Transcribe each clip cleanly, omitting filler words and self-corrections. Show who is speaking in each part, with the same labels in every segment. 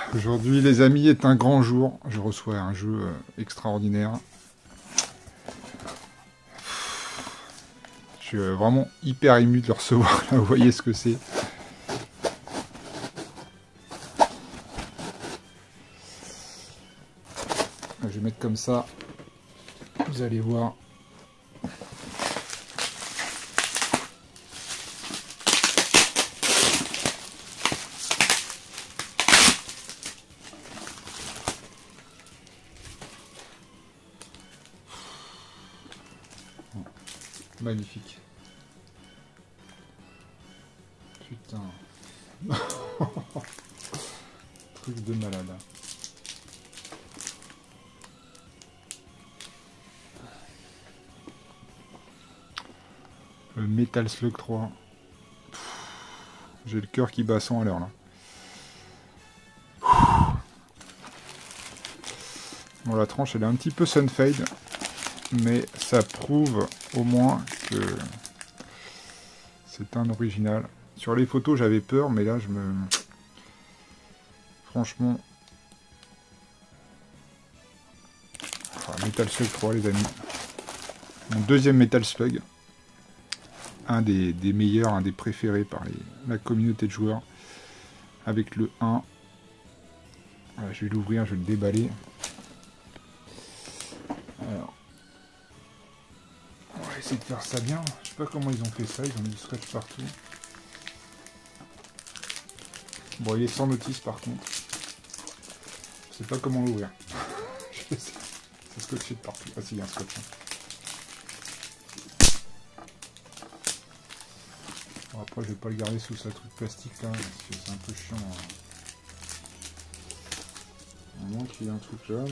Speaker 1: Aujourd'hui, les amis, est un grand jour. Je reçois un jeu extraordinaire. Je suis vraiment hyper ému de le recevoir. Là, vous voyez ce que c'est. Je vais mettre comme ça. Vous allez voir. Magnifique. Putain. Truc de malade. Le Metal Slug 3. J'ai le cœur qui bat à 100 à l'heure là. Bon, la tranche elle est un petit peu sunfade, mais ça prouve au moins que c'est un original. Sur les photos j'avais peur, mais là je me... Franchement... Enfin, Metal Slug 3 les amis. Mon deuxième Metal Slug. Un des meilleurs, un des préférés par la communauté de joueurs. Avec le 1. Voilà, je vais l'ouvrir, je vais le déballer. Alors, on va essayer de faire ça bien. Je sais pas comment ils ont fait ça, ils ont mis du scotch partout. Bon, il est sans notice par contre. Je sais pas comment l'ouvrir. C'est scotché de partout. Ah si, il y a un scotch. Bon, après, je vais pas le garder sous sa truc plastique là, parce que c'est un peu chiant. À moins qu'il y ait un truc là.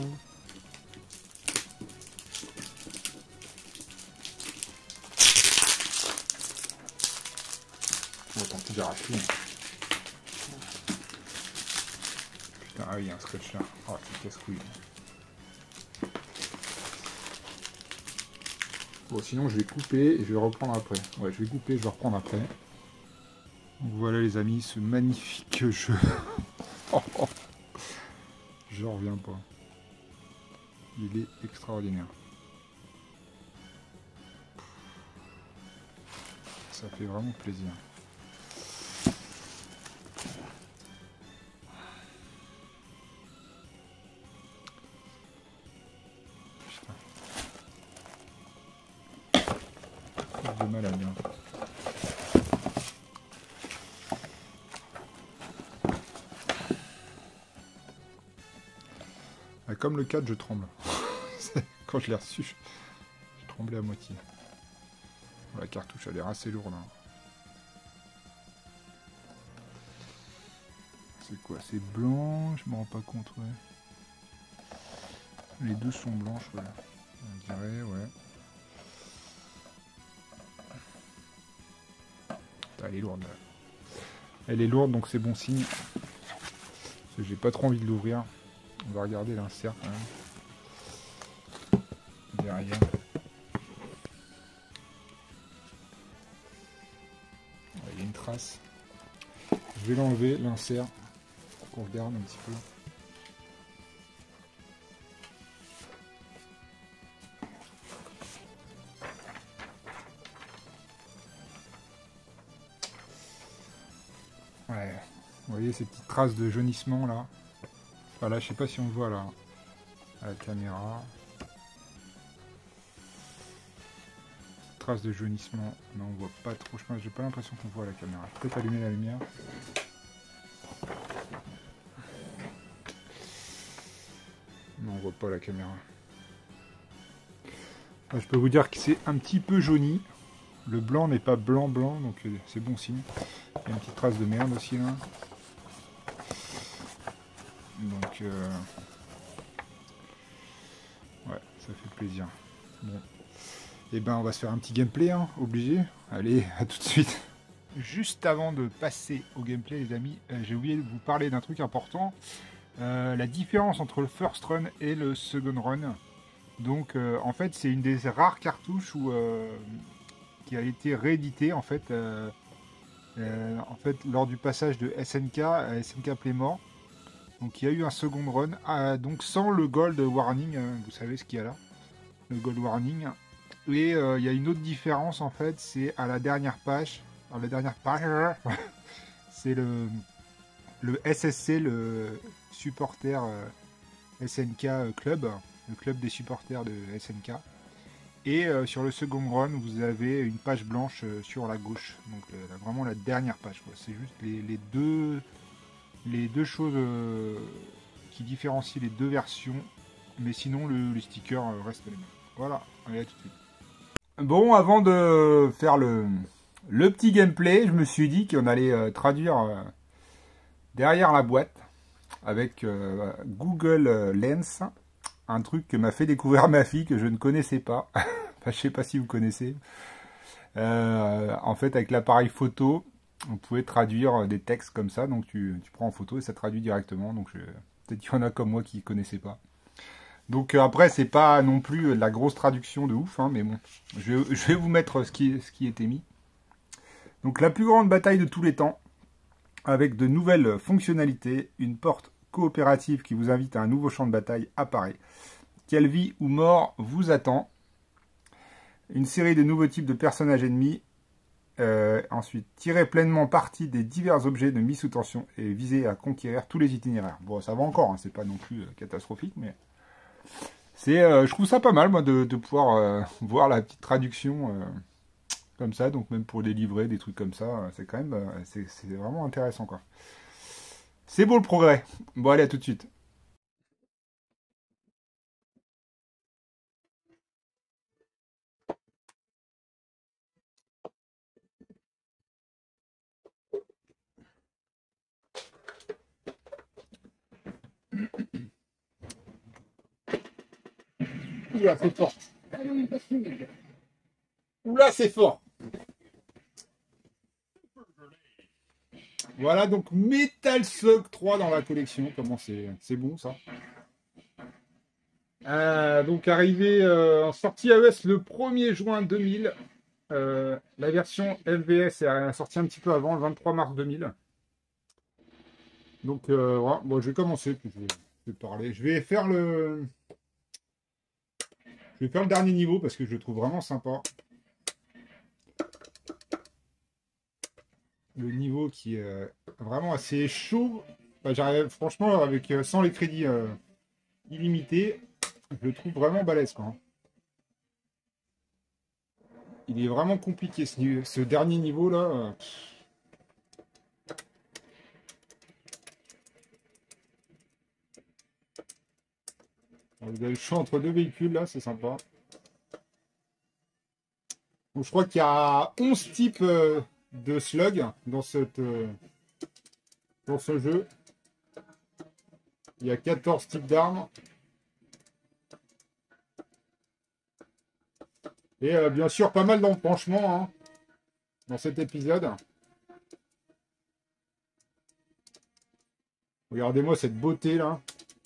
Speaker 1: Bon, tant pis, j'ai arraché. Putain, ah oui, il y a un scotch là. Oh, c'est casse-couille. Bon, sinon, je vais couper et je vais reprendre après. Ouais, je vais couper et je vais reprendre après. Donc voilà, les amis, ce magnifique jeu. Oh, oh. Je reviens pas. Il est extraordinaire. Ça fait vraiment plaisir. Putain. De malade. Hein. Ah, comme le 4, je tremble. Quand je l'ai reçu, je tremblais à moitié. Bon, la cartouche a l'air assez lourde. Hein. C'est quoi? C'est blanc? Je me rends pas compte, ouais. Les deux sont blanches, ouais. On dirait, ouais. Elle est lourde. Elle est lourde, donc c'est bon signe. Parce que j'ai pas trop envie de l'ouvrir. On va regarder l'insert quand même. Derrière. Il y a une trace. Je vais l'enlever, l'insert. Pour qu'on regarde un petit peu. Ouais. Vous voyez ces petites traces de jaunissement là. Enfin là, je sais pas si on le voit là. À la caméra. Traces de jaunissement. Non, on voit pas trop. J'ai pas l'impression qu'on voit à la caméra. Je peux peut-être allumer la lumière. Non, on voit pas la caméra. Je peux vous dire que c'est un petit peu jauni. Le blanc n'est pas blanc, donc c'est bon signe. Il y a une petite trace de merde aussi là. Donc, ouais, ça fait plaisir. Bon. Et ben, on va se faire un petit gameplay, hein, obligé. Allez, à tout de suite. Juste avant de passer au gameplay, les amis, j'ai oublié de vous parler d'un truc important. La différence entre le first run et le second run. Donc, en fait, c'est une des rares cartouches qui a été rééditée, en fait, lors du passage de SNK à SNK Playmore. Donc il y a eu un second run, donc sans le gold warning, vous savez ce qu'il y a là, le gold warning. Et il y a une autre différence en fait, c'est à la dernière page. Alors la dernière page, c'est le SSC, le supporter SNK club, le club des supporters de SNK. Et sur le second run, vous avez une page blanche sur la gauche. Donc vraiment la dernière page. C'est juste les deux choses qui différencient les deux versions. Mais sinon, le sticker reste les mêmes. Voilà, allez à tout de suite. Bon, avant de faire le petit gameplay, je me suis dit qu'on allait traduire derrière la boîte avec Google Lens, un truc que m'a fait découvrir ma fille que je ne connaissais pas. Enfin, je sais pas si vous connaissez. En fait, avec l'appareil photo, on pouvait traduire des textes comme ça. Donc, tu prends en photo et ça traduit directement. Donc, peut-être qu'il y en a comme moi qui ne connaissaient pas. Donc, après, c'est pas non plus la grosse traduction de ouf, hein, mais bon, je vais vous mettre ce qui était mis. Donc, la plus grande bataille de tous les temps, avec de nouvelles fonctionnalités, une porte coopérative qui vous invite à un nouveau champ de bataille apparaît. Quelle vie ou mort vous attend? Une série de nouveaux types de personnages ennemis. Ensuite, tirer pleinement parti des divers objets de mise sous tension et viser à conquérir tous les itinéraires. Bon, ça va encore, hein, c'est pas non plus catastrophique, mais je trouve ça pas mal, moi, de pouvoir voir la petite traduction comme ça, donc même pour des livrets, des trucs comme ça, c'est quand même, c'est vraiment intéressant, quoi. C'est beau le progrès. Bon, allez, à tout de suite. Oula, c'est fort. Oula, c'est fort. Voilà, donc Metal Slug 3 dans la collection. Comment c'est bon, ça. Donc arrivé en sortie iOS le 1er juin 2000. La version LVS est sortie un petit peu avant, le 23 mars 2000. Donc voilà. Bon, je vais commencer, puis je vais parler. Je vais faire le dernier niveau parce que je le trouve vraiment sympa. Le niveau qui est vraiment assez chaud. Enfin, j'arrive, franchement, avec sans les crédits illimités, je le trouve vraiment balèze, quoi. Il est vraiment compliqué ce dernier niveau là. Vous avez le choix entre deux véhicules là, c'est sympa. Donc, je crois qu'il y a 11 types de slugs dans dans ce jeu. Il y a 14 types d'armes. Et bien sûr, pas mal d'empanchements hein, dans cet épisode. Regardez-moi cette beauté là.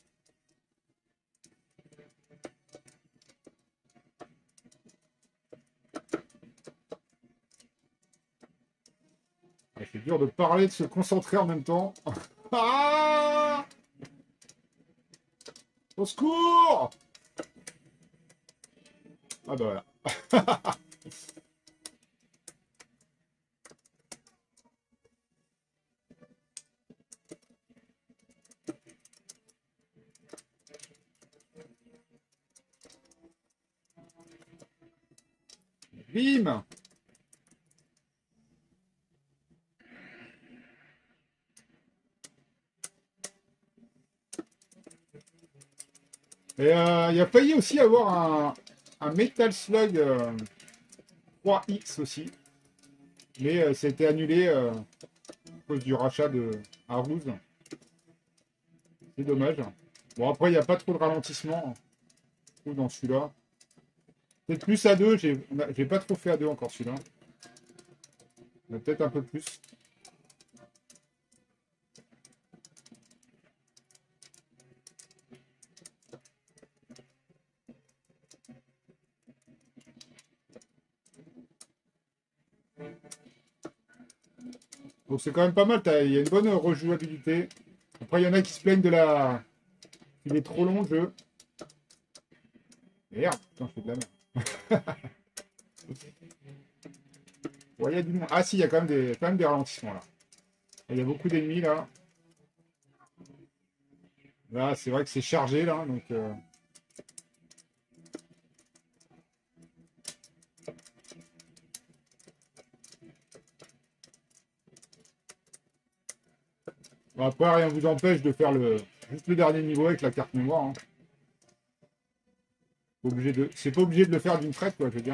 Speaker 1: C'est dur de parler, de se concentrer en même temps. Ah, au secours! Ah bah voilà. Bim! Et il a failli aussi avoir un Metal Slug 3X aussi. Mais ça a été annulé à cause du rachat de Arrouz. C'est dommage. Bon, après, il n'y a pas trop de ralentissement, je trouve, dans celui-là. Peut-être plus à 2. J'ai pas trop fait à 2 encore celui-là. Peut-être un peu plus. Donc c'est quand même pas mal. Il y a une bonne rejouabilité. Après, il y en a qui se plaignent de la... Il est trop long, le jeu. Merde, putain, je fais de la merde. Ouais, il y a du monde. Ah si, il y a quand même des ralentissements, là. Il y a beaucoup d'ennemis, là. Là, c'est vrai que c'est chargé, là, donc... Bon, après, rien ne vous empêche de faire juste le dernier niveau avec la carte mémoire. Hein. C'est pas obligé de le faire d'une traite, quoi, je veux dire.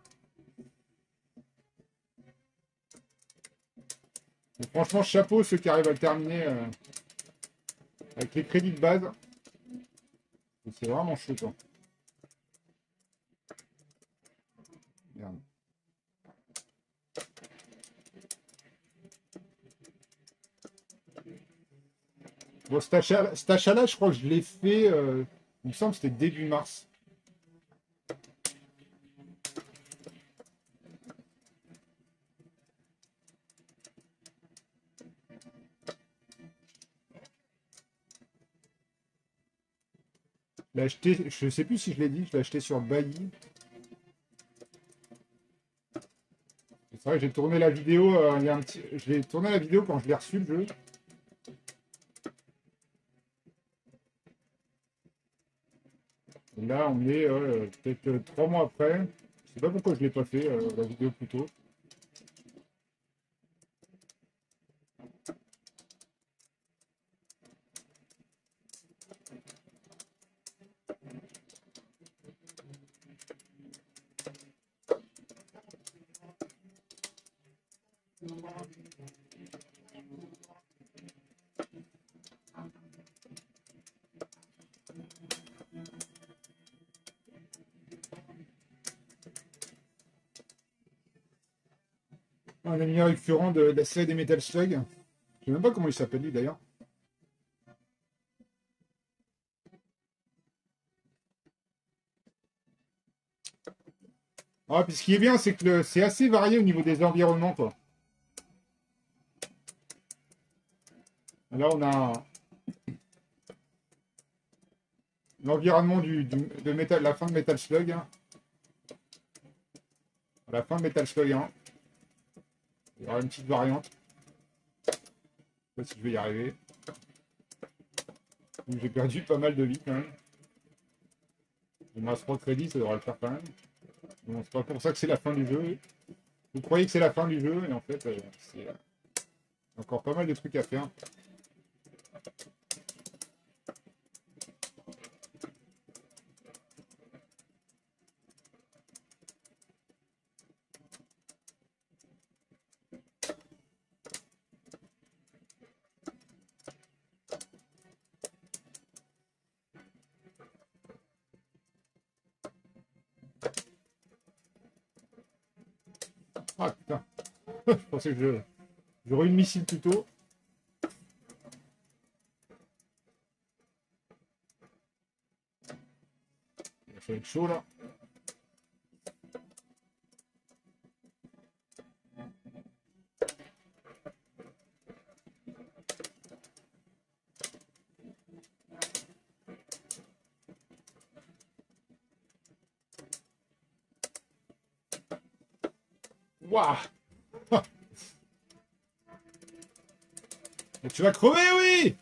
Speaker 1: Donc, franchement, chapeau ceux qui arrivent à le terminer avec les crédits de base. C'est vraiment chaud, quoi. Merde. Bon, cet achat-là, je crois que je l'ai fait, il me semble que c'était début mars. Je l'ai acheté, je sais plus si je l'ai dit, je l'ai acheté sur Bailly. C'est vrai que j'ai tourné la vidéo, je l'ai tourné la vidéo quand je l'ai reçu le jeu. Et là, on est peut-être 3 mois après. Je sais pas pourquoi je l'ai pas fait, la vidéo plus tôt. Un ami récurrent de la série des Metal Slug. Je sais même pas comment il s'appelle lui d'ailleurs. Ah, puis ce qui est bien, c'est que c'est assez varié au niveau des environnements, quoi. Là, on a l'environnement de Metal, la fin de Metal Slug. Hein. À la fin de Metal Slug 1. Il y aura une petite variante. Je sais pas si je vais y arriver. J'ai perdu pas mal de vie quand même. Il me reste 3 crédits, ça devrait le faire quand même. Bon, c'est pas pour ça que c'est la fin du jeu. Vous croyez que c'est la fin du jeu, et en fait, c'est encore pas mal de trucs à faire. Ah putain, je pensais que j'aurais une missile plus tôt. Ça va être chaud là. Waouh. Tu vas crever, oui.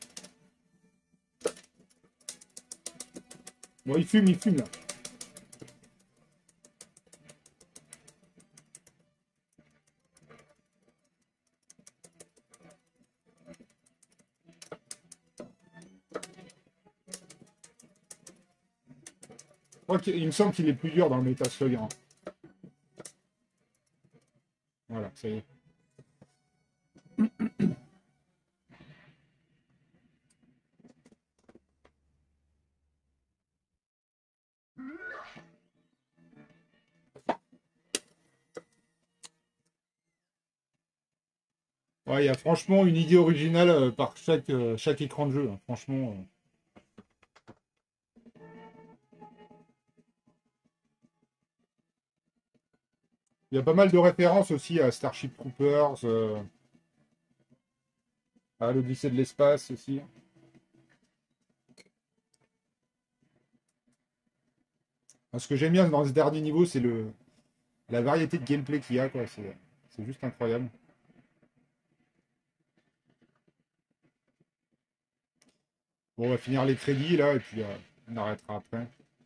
Speaker 1: Bon, il fume là. Il me semble qu'il est plus dur dans le Metal Slug 1. Voilà, ça y est. Ouais, il y a franchement une idée originale par chaque écran de jeu. Hein. Franchement. Il y a pas mal de références aussi à Starship Troopers. Ah, l'Odyssée de l'espace aussi. Ah, ce que j'aime bien dans ce dernier niveau, c'est la variété de gameplay qu'il y a, quoi. C'est juste incroyable. Bon, on va finir les crédits là, et puis on arrêtera après.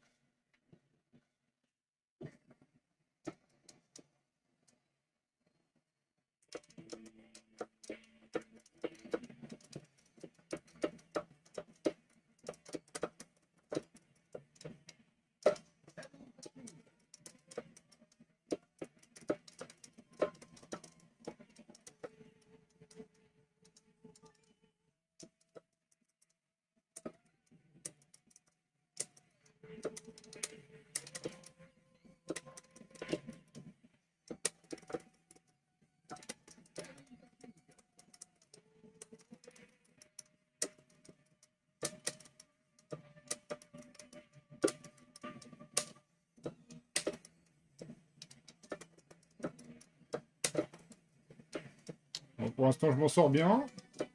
Speaker 1: Bon, pour l'instant, je m'en sors bien.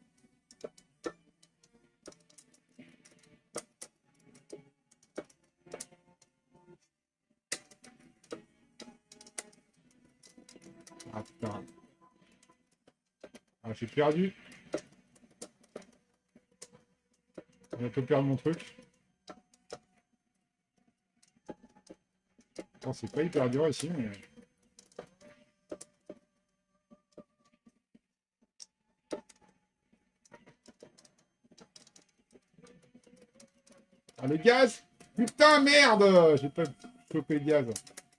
Speaker 1: Ah putain. Ah, j'ai perdu. Je vais bientôt perdre mon truc. Attends, c'est pas hyper dur ici, mais... Ah, le gaz! Putain, merde! J'ai pas chopé le gaz.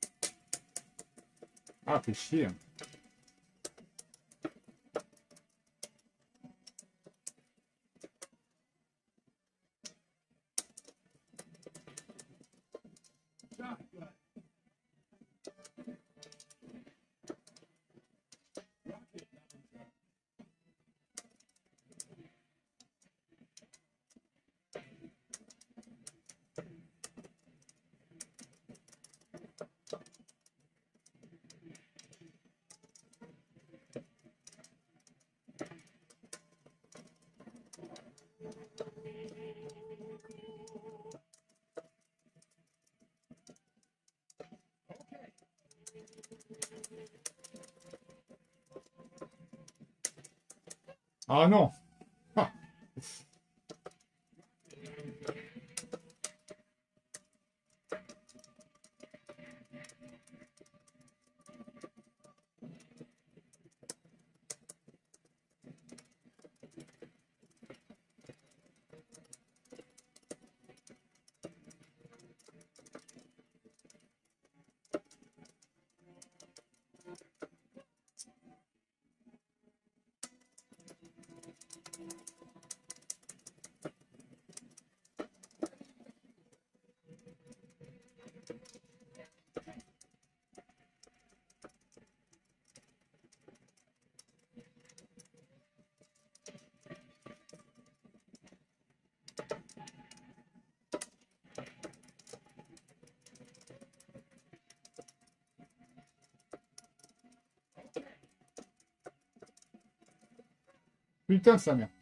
Speaker 1: Ah, fait chier. Ah non! Ah, putain, sa mère.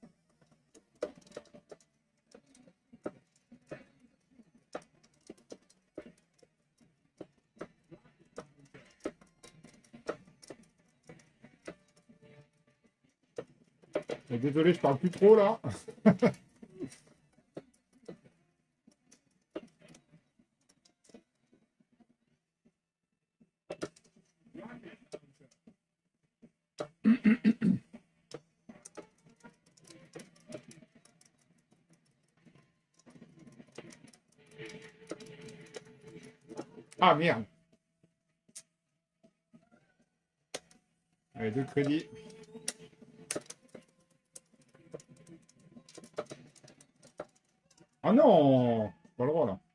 Speaker 1: Désolé, je parle plus trop là. Ah merde. Allez, 2 crédits. Ah non! Pas le droit là.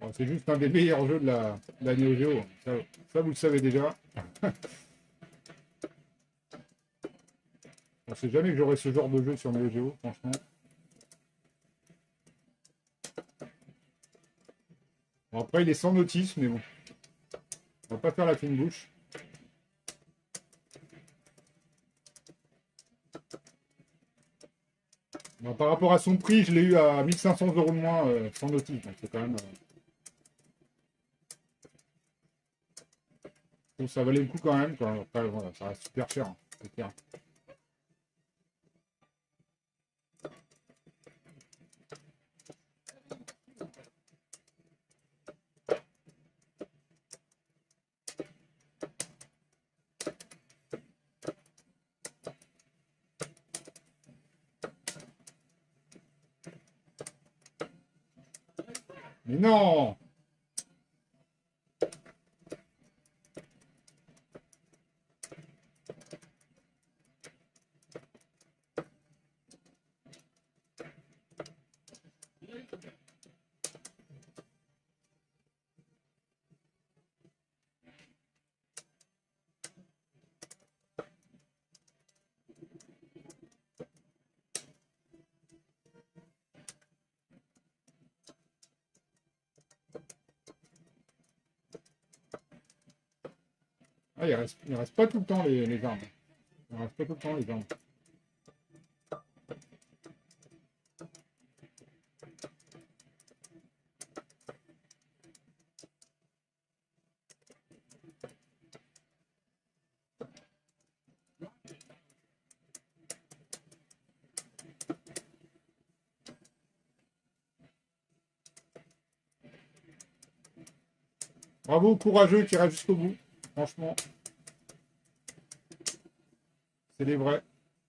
Speaker 1: Bon, c'est juste un des meilleurs jeux de la Neo Geo. Ça, vous le savez déjà. On sait jamais que j'aurai ce genre de jeu sur Neo Geo, franchement. Bon, après, il est sans notice, mais bon. On va pas faire la fine bouche. Bon, par rapport à son prix, je l'ai eu à 1500 € de moins sans notice. Donc c'est quand même. Donc ça valait le coup quand même. Quoi. Après, voilà, ça reste super cher, hein, c'est clair. Mais non! Ah, il reste pas tout le temps les armes. Il reste pas tout le temps les armes. Bravo aux courageux qui restent jusqu'au bout. Franchement, c'est les vrais.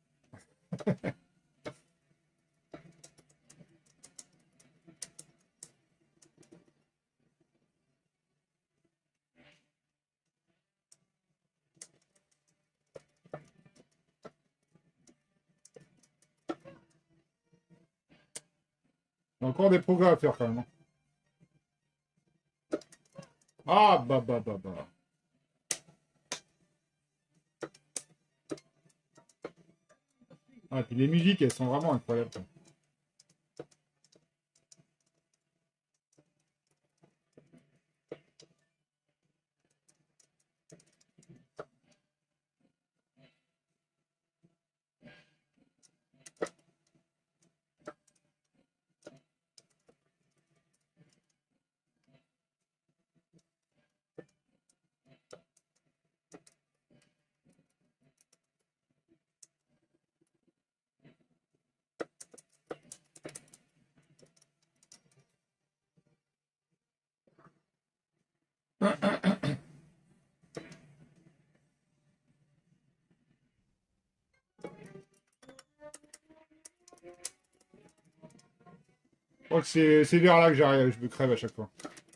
Speaker 1: Il y a encore des progrès à faire quand même, hein. Ah, bah. Ah, puis les musiques, elles sont vraiment incroyables, quoi. Je crois que c'est vers là que j'arrive, je me crève à chaque fois.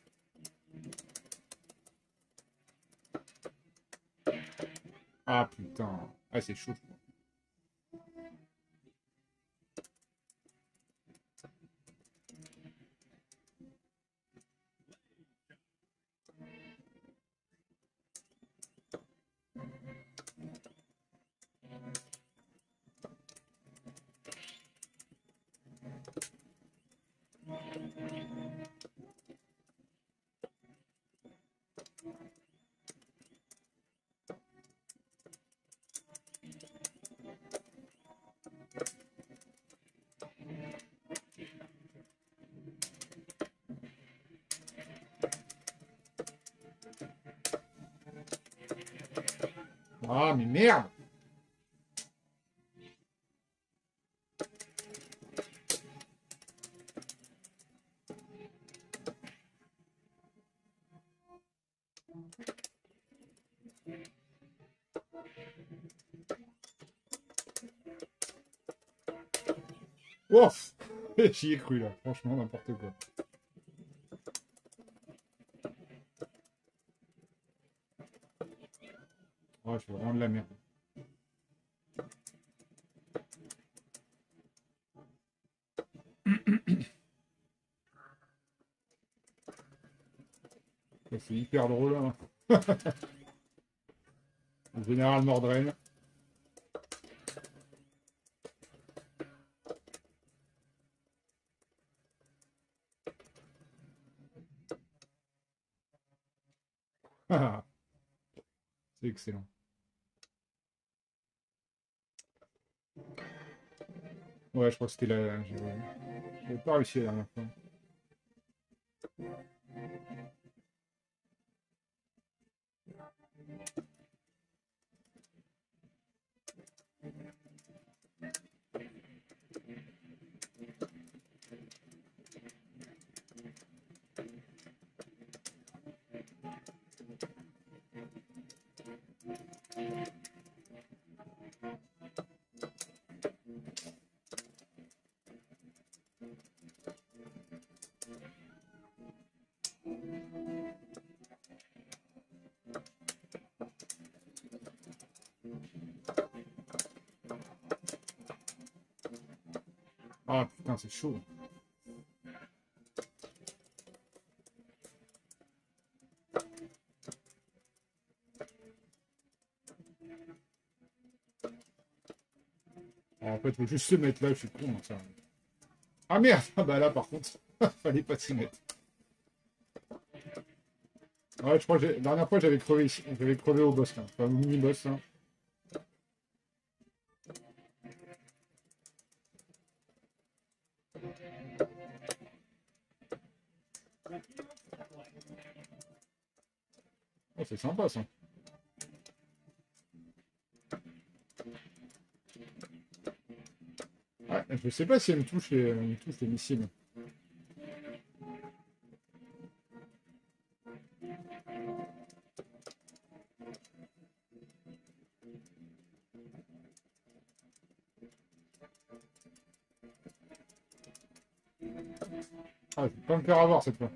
Speaker 1: Ah putain. Ah, c'est chaud. Ah, mais merde! Ouf! J'y ai cru là, franchement, n'importe quoi. Oh, je fais vraiment de la merde. c'est hyper drôle. Hein. Le général Mordren. C'est excellent. Ouais, je crois que c'était la... J'avais pas réussi la dernière fois. Ah putain, c'est chaud. Alors, en fait, il faut juste se mettre là, je suis con. Ça. Ah merde. Ah bah là, par contre, fallait pas s'y mettre. Ouais, je crois que la dernière fois, j'avais crevé ici. J'avais crevé au boss, là. Enfin, au mini-boss, là. Oh, c'est sympa, ça. Ouais, je sais pas si elle me touche les missiles. Ah, je vais pas me faire avoir cette fois.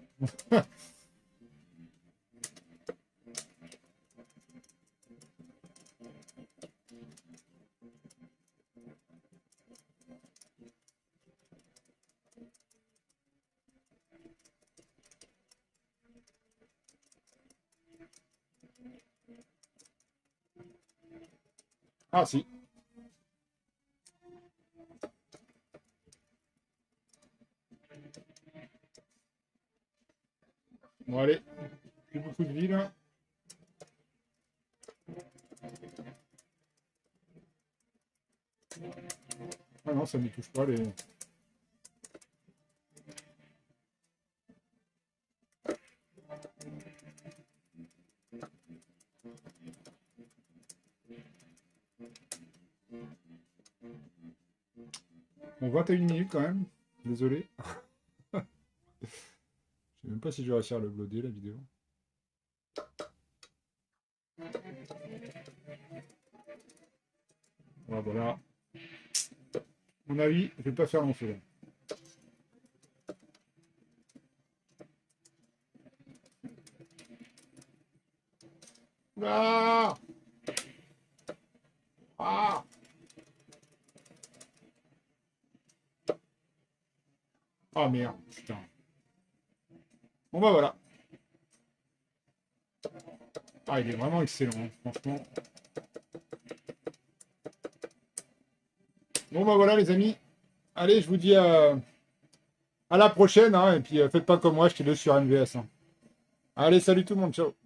Speaker 1: Ah si. Bon allez, plus beaucoup de vie là. Ah non, ça ne touche pas les... Bon, 21 minutes quand même. Désolé. Je sais même pas si je vais réussir à le uploader la vidéo. Voilà. À mon avis, je vais pas faire long feu. Ah ah ah merde, putain. Bon bah voilà. Ah, il est vraiment excellent, hein, franchement. Bon bah voilà les amis. Allez, je vous dis à la prochaine, hein, et puis faites pas comme moi, je te laisse sur MVS. Hein. Allez, salut tout le monde, ciao.